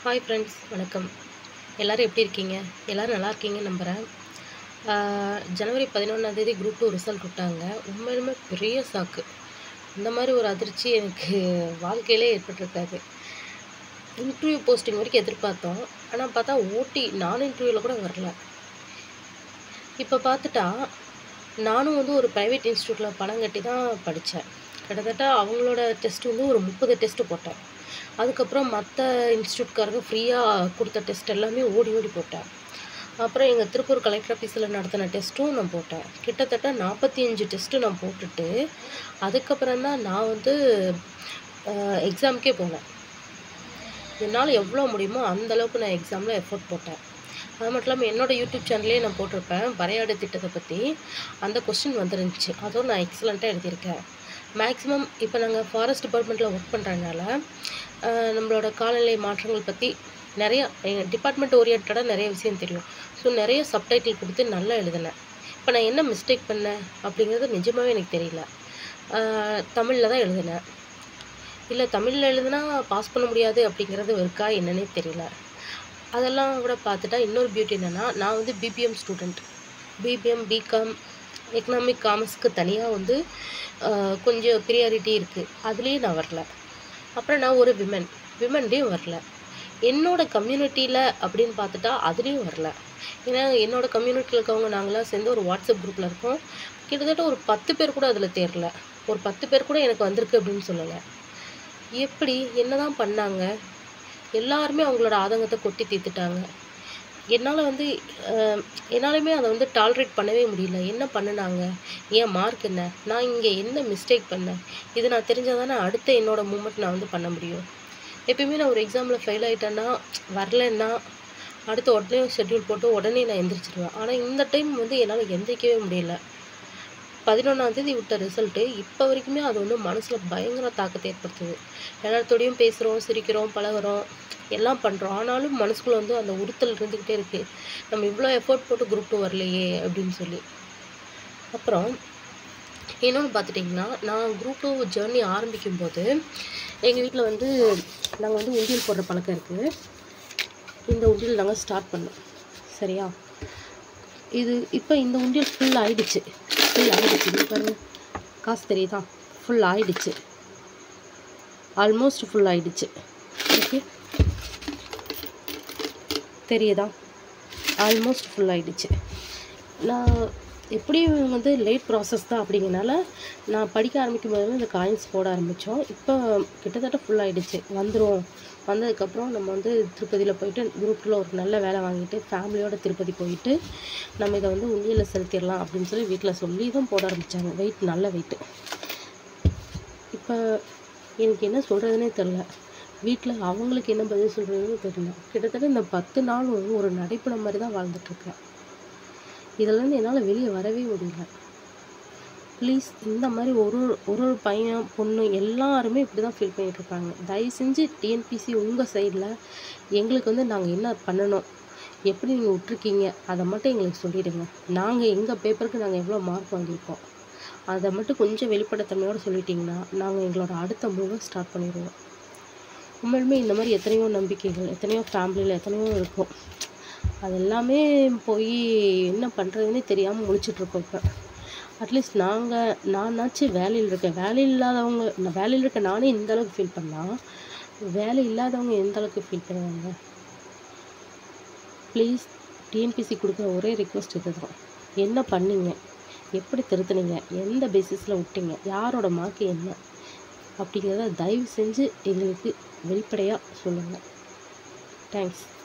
Hi friends, வணக்கம். எல்லோரும் எப்படி இருக்கீங்க? எல்லோரும் நல்லா இருக்கீங்கன்னு நம்புகிறேன். ஜனவரி 11ஆம் குரூப் 2 ரிசல்ட் விட்டாங்க. உண்மையிலுமே பெரிய ஷாக்கு. இந்த மாதிரி ஒரு அதிர்ச்சி எனக்கு வாழ்க்கையிலே ஏற்பட்டிருக்காது. இன்டர்வியூ போஸ்டிங் வரைக்கும் எதிர்பார்த்தோம். ஆனால் பார்த்தா ஓடி நான் இன்டர்வியூவில் கூட வரல. இப்போ பார்த்துட்டா நானும் ஒரு ப்ரைவேட் இன்ஸ்டியூட்டில் பணம் கட்டி தான் படித்தேன். கிட்டத்தட்ட அவங்களோட டெஸ்ட் ஒரு 30 டெஸ்ட்டு போட்டேன். அதுக்கப்புறம் மற்ற இன்ஸ்டியூட்காரங்க ஃப்ரீயாக கொடுத்த டெஸ்ட் எல்லாமே ஓடி ஓடி போட்டேன். அப்புறம் எங்கள் திருப்பூர் கலெக்டர் ஆஃபீஸில் நடத்தின டெஸ்ட்டும் நான் போட்டேன். கிட்டத்தட்ட 45 டெஸ்ட்டு நான் போட்டுட்டு அதுக்கப்புறம் தான் நான் எக்ஸாமுக்கே போனேன். என்னால் எவ்வளோ முடியுமோ அந்தளவுக்கு நான் எக்ஸாமில் எஃபோர்ட் போட்டேன். அது மட்டும் இல்லாமல் என்னோடய யூடியூப் சேனல்லே நான் போட்டிருப்பேன் வரையாடு திட்டத்தை பற்றி. அந்த கொஸ்டின் வந்துருந்துச்சு. அதுவும் நான் எக்ஸலண்ட்டாக எழுதியிருக்கேன். மேக்ஸிமம் இப்போ நாங்கள் ஃபாரஸ்ட் டிபார்ட்மெண்ட்டில் ஒர்க் பண்ணுறதுனால நம்மளோட காலநிலை மாற்றங்கள் பற்றி நிறையா எங்கள் டிபார்ட்மெண்ட் ஓரியன்டாக நிறைய விஷயம் தெரியும். ஸோ நிறைய சப்டைட்டில் கொடுத்து நல்லா எழுதினேன். இப்போ நான் என்ன மிஸ்டேக் பண்ணேன் அப்படிங்கிறது நிஜமாகவே எனக்கு தெரியல. தமிழில் தான் எழுதினேன். இல்லை தமிழில் எழுதுனா பாஸ் பண்ண முடியாது அப்படிங்கிறது இருக்கா என்னன்னே தெரியல. அதெல்லாம் கூட பார்த்துட்டா இன்னொரு பியூட்டி என்னென்னா, நான் BBM student. BBM, BCom, economic, காமர்ஸ்க்கு தனியாக கொஞ்சம் ப்ரியாரிட்டி இருக்குது. அதுலேயும் நான் வரல. அப்புறம் நான் ஒரு விமன்லேயும் வரல. என்னோடய கம்யூனிட்டியில் அப்படின்னு பார்த்துட்டா அதுலேயும் வரல. ஏன்னா என்னோடய கம்யூனிட்டியில் இருக்கவங்க நாங்களாம் சேர்ந்து ஒரு வாட்ஸ்அப் குரூப்பில் இருக்கோம். கிட்டத்தட்ட ஒரு 10 பேர் கூட அதில் தேரல. ஒரு 10 பேர் கூட எனக்கு வந்திருக்கு அப்படின்னு சொல்லலை. எப்படி என்ன தான் பண்ணாங்க? எல்லாருமே அவங்களோட ஆதங்கத்தை கொட்டி தீர்த்துட்டாங்க. என்னால் என்னாலுமே அதை டாலரேட் பண்ணவே முடியல. என்ன பண்ணுனாங்க? ஏன் மார்க் என்ன? நான் இங்கே என்ன மிஸ்டேக் பண்ணேன்? இது நான் தெரிஞ்சால் தானே அடுத்த என்னோடய மூமெண்ட் நான் பண்ண முடியும். எப்பயுமே நான் ஒரு எக்ஸாமில் ஃபெயில் ஆகிட்டேன்னா, வரலன்னா அடுத்த உடனே ஷெட்யூல் போட்டு உடனே நான் எந்திரிச்சிடுவேன். ஆனால் இந்த டைம் என்னால் எந்திரிக்கவே முடியல. 11ஆம் விட்ட ரிசல்ட்டு இப்போ வரைக்குமே அது மனசில் பயங்கர தாக்கத்தை ஏற்படுத்துது. எல்லாத்தோடையும் பேசுகிறோம், சிரிக்கிறோம், பழகுறோம், எல்லாம் பண்ணுறோம். ஆனாலும் மனசுக்குள்ளே அந்த உறுத்தல் இருந்துக்கிட்டே இருக்குது. நம்ம இவ்வளோ எஃபோர்ட் போட்டு குரூப் 2 வரலையே அப்படின்னு சொல்லி. அப்புறம் இன்னொன்று பார்த்துட்டிங்கன்னா, நான் குரூப் 2 ஜேர்னி ஆரம்பிக்கும்போது எங்கள் வீட்டில் நாங்கள் உண்டியல் போடுற பழக்கம் இருக்குது. இந்த உண்டியல் நாங்கள் ஸ்டார்ட் பண்ணோம். சரியா? இப்போ இந்த உண்டியல் ஃபுல் ஆகிடுச்சு. பாருங்கள், காசு தெரியுதா? ஃபுல் ஆகிடுச்சு. ஆல்மோஸ்ட் ஃபுல் ஆகிடுச்சு. ஓகே, தெரியுதா? ஆல்மோஸ்ட் ஃபுல் ஆகிடுச்சு. நான் எப்படியும் லேட் ப்ராசஸ் தான் அப்படிங்கிறனால நான் படிக்க ஆரம்பிக்கும் போது இந்த காயின்ஸ் போட ஆரம்பித்தோம். இப்போ கிட்டத்தட்ட ஃபுல் ஆகிடுச்சு. வந்ததுக்கப்புறம் நம்ம திருப்பதியில் போயிட்டு குரூப் 2ல ஒரு நல்ல வேலை வாங்கிட்டு ஃபேமிலியோடு திருப்பதி போயிட்டு நம்ம இதை உண்டியலில் செலுத்திடலாம் அப்படின்னு சொல்லி வீட்டில் சொல்லி தான் போட ஆரம்பித்தாங்க. வெயிட் நல்ல வெயிட்டு. இப்போ எனக்கு என்ன சொல்கிறதுனே தெரில. வீட்டில் அவங்களுக்கு என்ன பதில் சொல்கிறதுன்னு தெரியல. கிட்டத்தட்ட இந்த 10 நாளும் ஒரு நடைப்பணம் மாதிரி தான் வாழ்ந்துட்டுருக்கேன். இதிலேருந்து என்னால் வெளியே வரவே முடியல. ப்ளீஸ், இந்த மாதிரி ஒரு பையன் பொண்ணு எல்லாருமே இப்படி தான் ஃபீல் பண்ணிகிட்ருக்காங்க. தயவு செஞ்சு டிஎன்பிசி உங்கள் சைடில் எங்களுக்கு நாங்கள் என்ன பண்ணணும், எப்படி நீங்கள் விட்ருக்கீங்க, அதை மட்டும் எங்களுக்கு சொல்லிவிடுங்க. நாங்கள் எங்கள் பேப்பருக்கு நாங்கள் எவ்வளோ மார்க் வாங்கியிருக்கோம் அதை மட்டும் கொஞ்சம் வெளிப்படைத்தன்மையோடு சொல்லிட்டிங்கன்னா நாங்கள் எங்களோட அடுத்த மூவை ஸ்டார்ட் பண்ணிடுவோம். உண்மையிலுமே இந்த மாதிரி எத்தனையோ நம்பிக்கைகள், எத்தனையோ ஃபேமிலியில் எத்தனையோ இருக்கும். அது எல்லாமே போய் என்ன பண்ணுறதுன்னே தெரியாமல் முழிச்சிட்ருக்கோம். இப்போ அட்லீஸ்ட் நானாச்சும் வேலையில் இருக்கேன். வேலையில் இருக்க நானே இந்தளவுக்கு ஃபீல் பண்ணால் வேலை இல்லாதவங்க எந்த அளவுக்கு ஃபீல் பண்ணுவாங்க? ப்ளீஸ், டிஎன்பிசி கொடுக்குற ஒரே ரிக்வெஸ்ட் இது தான். என்ன பண்ணீங்க? எப்படி திருத்துனீங்க? எந்த பேசிஸில் விட்டீங்க? யாரோட மார்க்கு என்ன அப்படிங்கிறத தயவு செஞ்சு எங்களுக்கு வெளிப்படையாக சொல்லுங்கள். தேங்க்ஸ்.